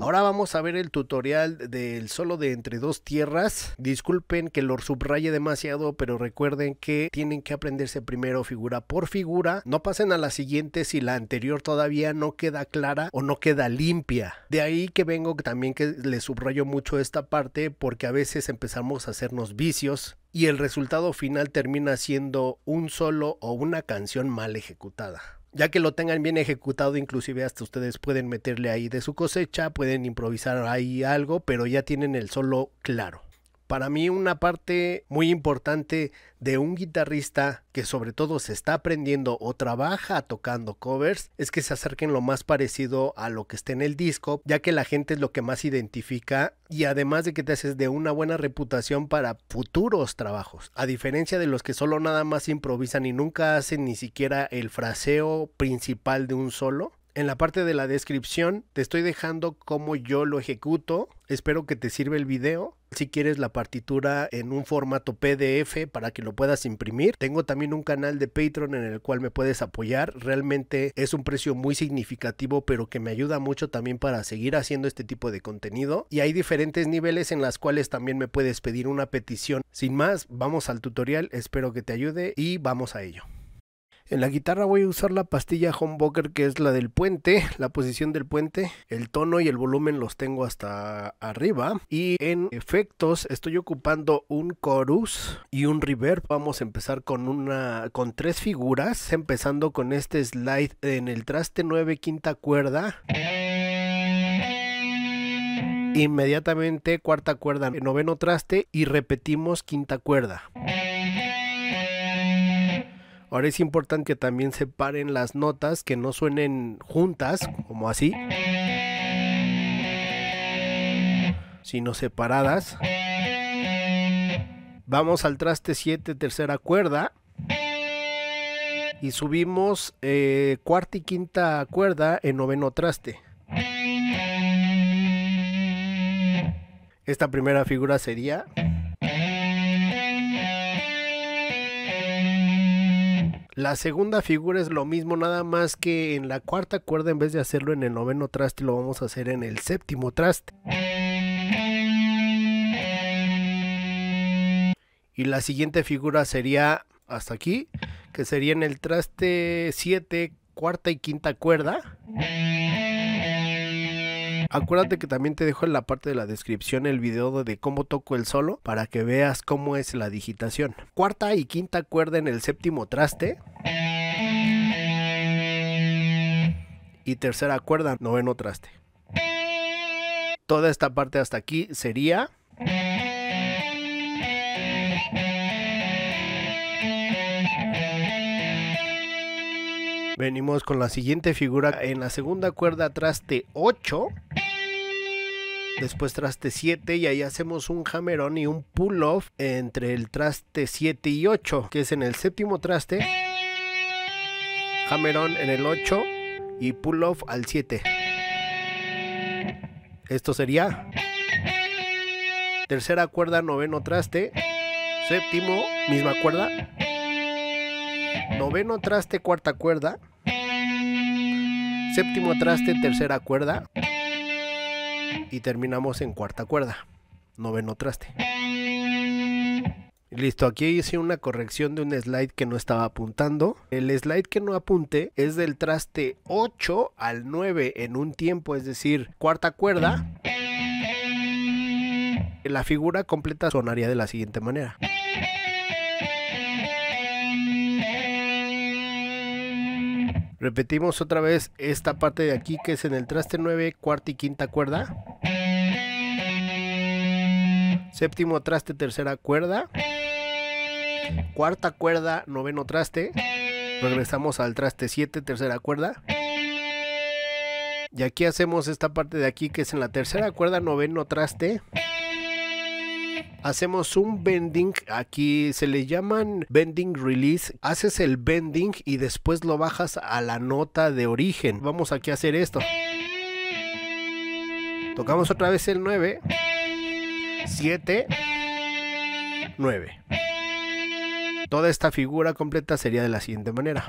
Ahora vamos a ver el tutorial del solo de entre dos tierras. Disculpen que lo subraye demasiado, pero recuerden que tienen que aprenderse primero figura por figura. No pasen a la siguiente si la anterior todavía no queda clara o no queda limpia. De ahí que vengo también que les subrayo mucho esta parte, porque a veces empezamos a hacernos vicios y el resultado final termina siendo un solo o una canción mal ejecutada. Ya que lo tengan bien ejecutado, inclusive hasta ustedes pueden meterle ahí de su cosecha, pueden improvisar ahí algo, pero ya tienen el solo claro. Para mí una parte muy importante de un guitarrista que sobre todo se está aprendiendo o trabaja tocando covers es que se acerquen lo más parecido a lo que está en el disco, ya que la gente es lo que más identifica y además de que te haces de una buena reputación para futuros trabajos, a diferencia de los que solo nada más improvisan y nunca hacen ni siquiera el fraseo principal de un solo. En la parte de la descripción te estoy dejando cómo yo lo ejecuto. Espero que te sirva el video. Si quieres la partitura en un formato PDF para que lo puedas imprimir. Tengo también un canal de Patreon en el cual me puedes apoyar. Realmente es un precio muy significativo, pero que me ayuda mucho también para seguir haciendo este tipo de contenido. Y hay diferentes niveles en las cuales también me puedes pedir una petición. Sin más, vamos al tutorial. Espero que te ayude y vamos a ello. En la guitarra voy a usar la pastilla Humbucker, que es la del puente, la posición del puente. El tono y el volumen los tengo hasta arriba. Y en efectos estoy ocupando un chorus y un reverb. Vamos a empezar con tres figuras, empezando con este slide en el traste 9 quinta cuerda. Inmediatamente cuarta cuerda en noveno traste y repetimos quinta cuerda. Ahora es importante que también separen las notas, que no suenen juntas, como así, sino separadas. Vamos al traste 7, tercera cuerda. Y subimos cuarta y quinta cuerda en noveno traste. Esta primera figura sería... La segunda figura es lo mismo, nada más que en la cuarta cuerda, en vez de hacerlo en el noveno traste, lo vamos a hacer en el séptimo traste. Y la siguiente figura sería hasta aquí, que sería en el traste 7, cuarta y quinta cuerda. Acuérdate que también te dejo en la parte de la descripción el video de cómo toco el solo para que veas cómo es la digitación. Cuarta y quinta cuerda en el séptimo traste. Y tercera cuerda, noveno traste. Toda esta parte hasta aquí sería... Venimos con la siguiente figura en la segunda cuerda, traste 8. Después traste 7 y ahí hacemos un hammer-on y un pull-off entre el traste 7 y 8, que es en el séptimo traste. Hammer-on en el 8 y pull-off al 7. Esto sería tercera cuerda, noveno traste, séptimo, misma cuerda, noveno traste, cuarta cuerda, séptimo traste, tercera cuerda y terminamos en cuarta cuerda, noveno traste. Listo, aquí hice una corrección de un slide que no estaba apuntando. El slide que no apunté es del traste 8 al 9 en un tiempo, es decir, cuarta cuerda. La figura completa sonaría de la siguiente manera. Repetimos otra vez esta parte de aquí, que es en el traste 9, cuarta y quinta cuerda. Séptimo traste, tercera cuerda. Cuarta cuerda, noveno traste. Regresamos al traste 7, tercera cuerda. Y aquí hacemos esta parte de aquí, que es en la tercera cuerda, noveno traste. Hacemos un bending, aquí se le llaman bending release. Haces el bending y después lo bajas a la nota de origen. Vamos aquí a hacer esto. Tocamos otra vez el 9, 7, 9. Toda esta figura completa sería de la siguiente manera.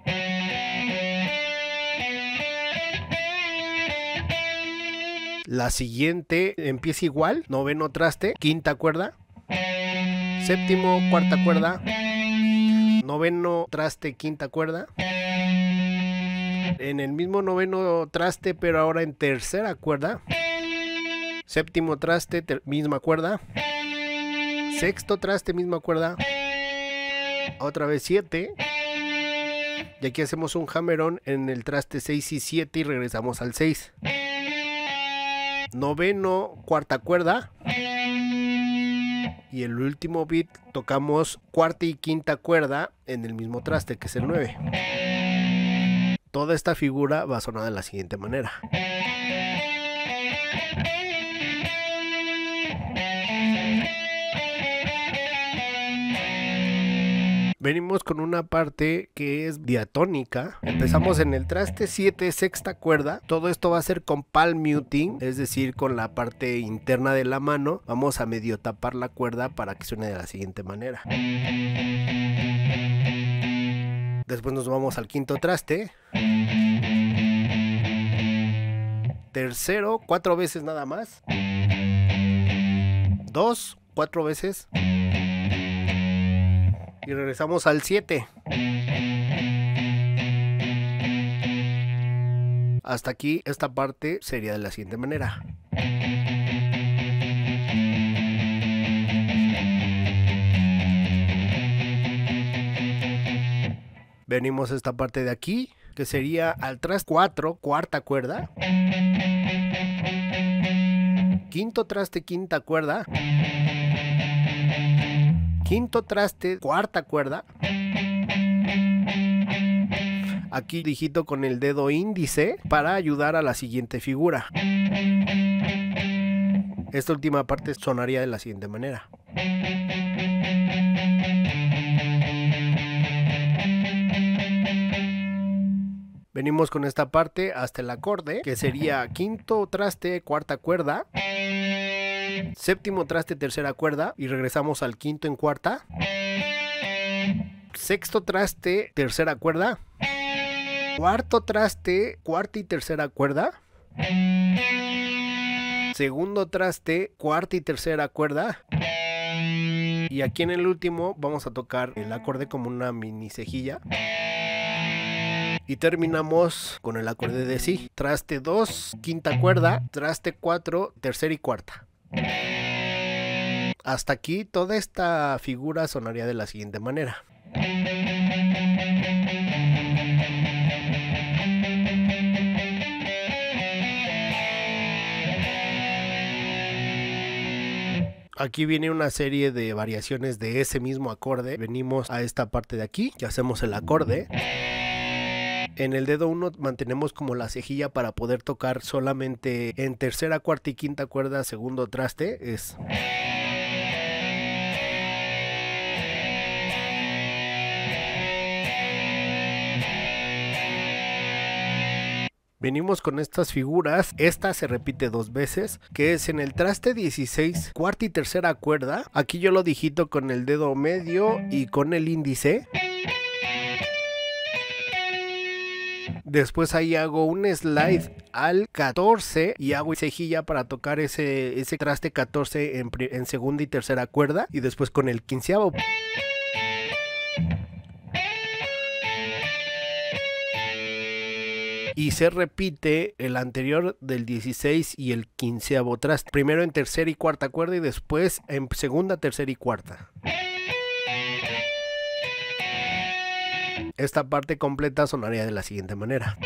La siguiente empieza igual, noveno traste, quinta cuerda, séptimo, cuarta cuerda, noveno traste, quinta cuerda, en el mismo noveno traste pero ahora en tercera cuerda, séptimo traste, misma cuerda, sexto traste, misma cuerda, otra vez 7, y aquí hacemos un hammer-on en el traste 6 y 7 y regresamos al 6. Noveno, cuarta cuerda, y el último beat tocamos cuarta y quinta cuerda en el mismo traste, que es el 9. Toda esta figura va a sonar de la siguiente manera. Venimos con una parte que es diatónica. Empezamos en el traste 7, sexta cuerda. Todo esto va a ser con palm muting, es decir, con la parte interna de la mano. Vamos a medio tapar la cuerda para que suene de la siguiente manera. Después nos vamos al quinto traste. Tercero, 4 veces nada más. 2, 4 veces. Y regresamos al 7. Hasta aquí esta parte sería de la siguiente manera. Venimos a esta parte de aquí, que sería al traste 4, cuarta cuerda. Quinto traste, quinta cuerda. Quinto traste, cuarta cuerda. Aquí digito con el dedo índice para ayudar a la siguiente figura. Esta última parte sonaría de la siguiente manera. Venimos con esta parte hasta el acorde, que sería quinto traste, cuarta cuerda. Séptimo traste, tercera cuerda, y regresamos al quinto en cuarta. Sexto traste, tercera cuerda. Cuarto traste, cuarta y tercera cuerda. Segundo traste, cuarta y tercera cuerda. Y aquí en el último vamos a tocar el acorde como una mini cejilla. Y terminamos con el acorde de si. Traste 2, quinta cuerda. Traste 4, tercera y cuarta. Hasta aquí toda esta figura sonaría de la siguiente manera. Aquí viene una serie de variaciones de ese mismo acorde. Venimos a esta parte de aquí y hacemos el acorde. En el dedo 1 mantenemos como la cejilla para poder tocar solamente en tercera, cuarta y quinta cuerda, segundo traste. Es... Venimos con estas figuras. Esta se repite 2 veces, que es en el traste 16, cuarta y tercera cuerda. Aquí yo lo digito con el dedo medio y con el índice. Después ahí hago un slide al 14 y hago cejilla para tocar ese traste 14 en segunda y tercera cuerda. Y después con el quinceavo. Y se repite el anterior del 16 y el quinceavo traste. Primero en tercera y cuarta cuerda y después en segunda, tercera y cuarta. Esta parte completa sonaría de la siguiente manera.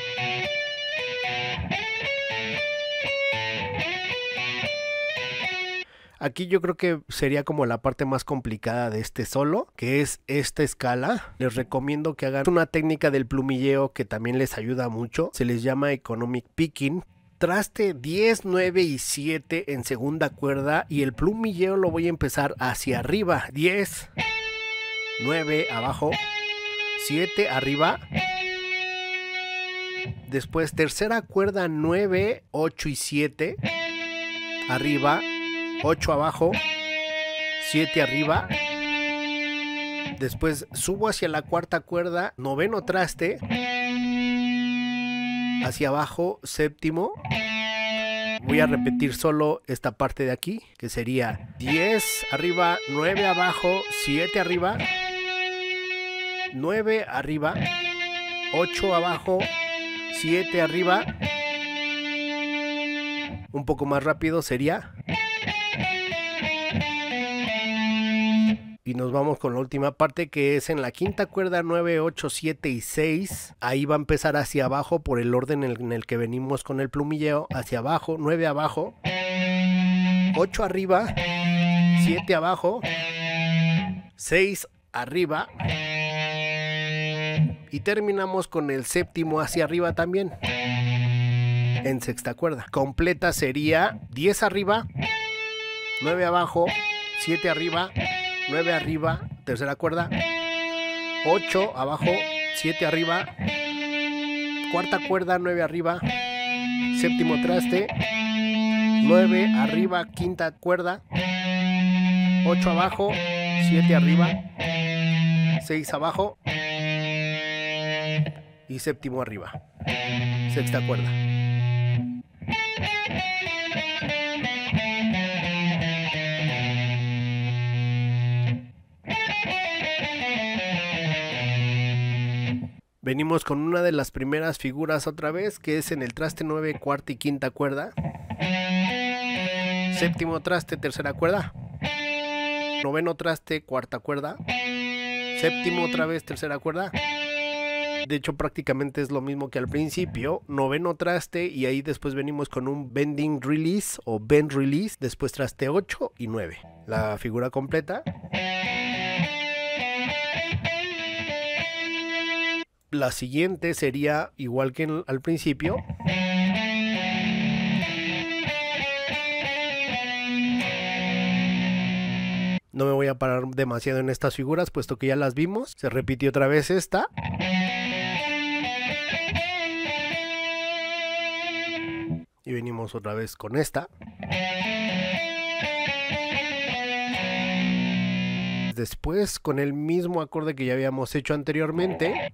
Aquí yo creo que sería como la parte más complicada de este solo, que es esta escala. Les recomiendo que hagan una técnica del plumilleo que también les ayuda mucho. Se les llama economic picking. Traste 10, 9 y 7 en segunda cuerda y el plumilleo lo voy a empezar hacia arriba. 10, 9 abajo, 7 arriba. Después tercera cuerda 9, 8 y 7 arriba. 8 abajo, 7 arriba. Después subo hacia la cuarta cuerda, noveno traste. Hacia abajo, séptimo. Voy a repetir solo esta parte de aquí, que sería 10 arriba, 9 abajo, 7 arriba, 9 arriba, 8 abajo, 7 arriba. Un poco más rápido sería. Y nos vamos con la última parte, que es en la quinta cuerda, 9, 8, 7 y 6. Ahí va a empezar hacia abajo por el orden en el que venimos con el plumilleo. Hacia abajo, 9 abajo, 8 arriba, 7 abajo, 6 arriba. Y terminamos con el séptimo hacia arriba también, en sexta cuerda. Completa sería 10 arriba, 9 abajo, 7 arriba, 9 arriba, tercera cuerda, 8 abajo, 7 arriba, cuarta cuerda, 9 arriba, séptimo traste, 9 arriba, quinta cuerda, 8 abajo, 7 arriba, 6 abajo y séptimo arriba, sexta cuerda. Venimos con una de las primeras figuras otra vez, que es en el traste 9, cuarta y quinta cuerda. Séptimo traste, tercera cuerda. Noveno traste, cuarta cuerda. Séptimo otra vez, tercera cuerda. De hecho, prácticamente es lo mismo que al principio. Noveno traste y ahí después venimos con un bending release o bend release. Después traste 8 y 9. La figura completa. La siguiente sería igual que al principio. No me voy a parar demasiado en estas figuras, puesto que ya las vimos. Se repitió otra vez esta. Y venimos otra vez con esta. Después, con el mismo acorde que ya habíamos hecho anteriormente.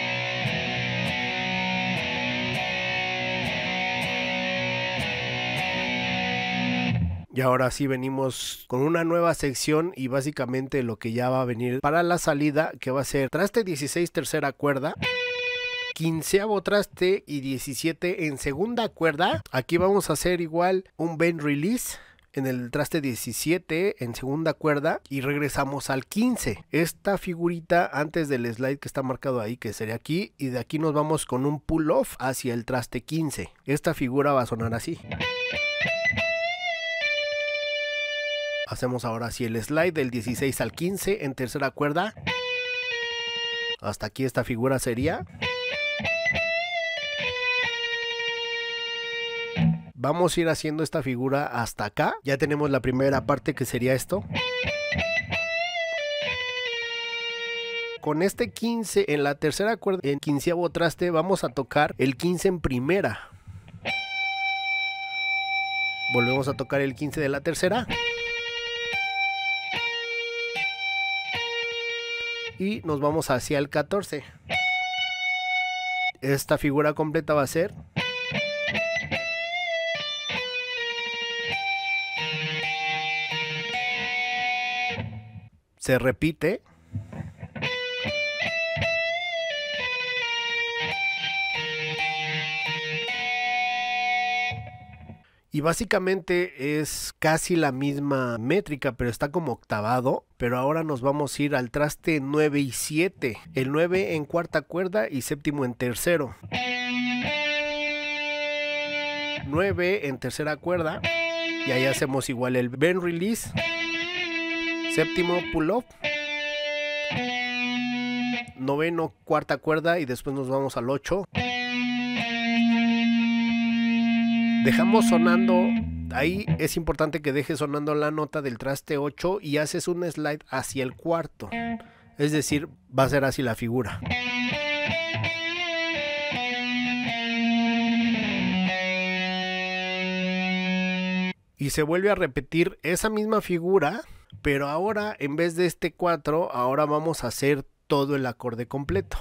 Y ahora sí venimos con una nueva sección y básicamente lo que ya va a venir para la salida, que va a ser traste 16 tercera cuerda, quinceavo traste y 17 en segunda cuerda. Aquí vamos a hacer igual un bend release en el traste 17 en segunda cuerda y regresamos al 15. Esta figurita antes del slide que está marcado ahí, que sería aquí, y de aquí nos vamos con un pull off hacia el traste 15. Esta figura va a sonar así. Hacemos ahora sí el slide del 16 al 15 en tercera cuerda. Hasta aquí esta figura sería. Vamos a ir haciendo esta figura hasta acá. Ya tenemos la primera parte, que sería esto. Con este 15 en la tercera cuerda, en quinceavo traste, vamos a tocar el 15 en primera. Volvemos a tocar el 15 de la tercera. Y nos vamos hacia el 14. Esta figura completa va a ser. Se repite. Y básicamente es casi la misma métrica, pero está como octavado. Pero ahora nos vamos a ir al traste 9 y 7. El 9 en cuarta cuerda y séptimo en tercero. 9 en tercera cuerda. Y ahí hacemos igual el bend release. Séptimo pull off. Noveno cuarta cuerda y después nos vamos al 8. Dejamos sonando, ahí es importante que dejes sonando la nota del traste 8 y haces un slide hacia el cuarto. Es decir, va a ser así la figura. Y se vuelve a repetir esa misma figura, pero ahora en vez de este 4, ahora vamos a hacer todo el acorde completo.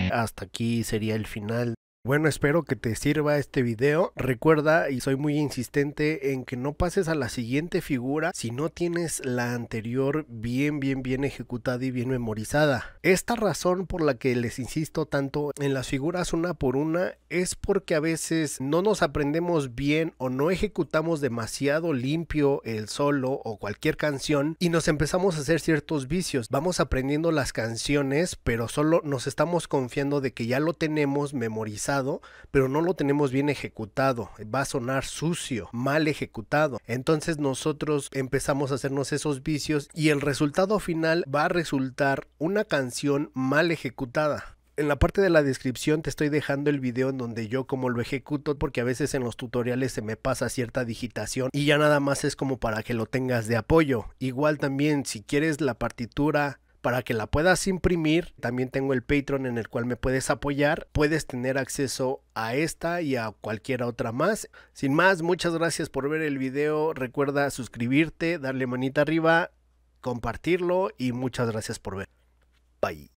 hasta aquí sería el final. Bueno, espero que te sirva este video. Recuerda, y soy muy insistente en que no pases a la siguiente figura si no tienes la anterior bien ejecutada y bien memorizada. Esta razón por la que les insisto tanto en las figuras una por una es porque a veces no nos aprendemos bien o no ejecutamos demasiado limpio el solo o cualquier canción y nos empezamos a hacer ciertos vicios. Vamos aprendiendo las canciones, pero solo nos estamos confiando de que ya lo tenemos memorizado, pero no lo tenemos bien ejecutado. Va a sonar sucio, mal ejecutado. Entonces nosotros empezamos a hacernos esos vicios y el resultado final va a resultar una canción mal ejecutada. En la parte de la descripción te estoy dejando el video en donde yo como lo ejecuto, porque a veces en los tutoriales se me pasa cierta digitación y ya nada más es como para que lo tengas de apoyo. Igual también si quieres la partitura para que la puedas imprimir, también tengo el Patreon en el cual me puedes apoyar. Puedes tener acceso a esta y a cualquier otra más. Sin más, muchas gracias por ver el video. Recuerda suscribirte, darle manita arriba, compartirlo y muchas gracias por ver. Bye.